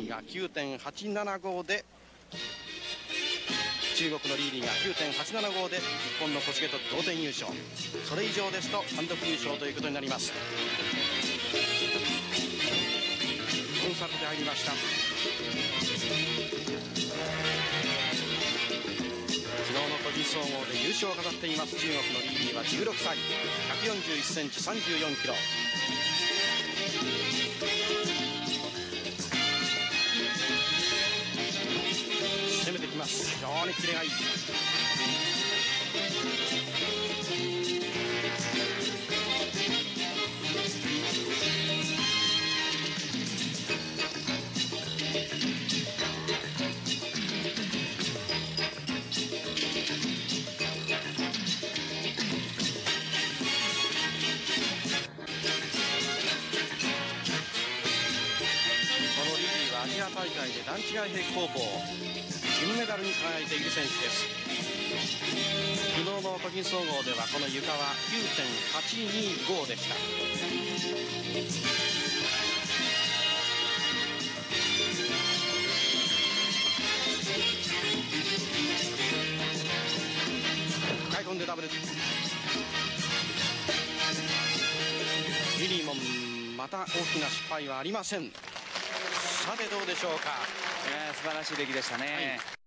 ーが 9.875 で中国のリーリーが 9.875 で日本の小菅と同点優勝、それ以上ですと単独優勝ということになります。コンサルで入りました。昨日の個人総合で優勝を飾っています中国のリーリーは16歳、141センチ、34キロ。攻めてきます。非常にキレがいい。アジア大会で段違い平行棒金メダルに輝いている選手です。昨日の個人総合ではこのゆかは 9.825 でした。抱え込んでダブル。リリーもまた大きな失敗はありません。さてどうでしょうか。 素晴らしい出来でしたね。はい。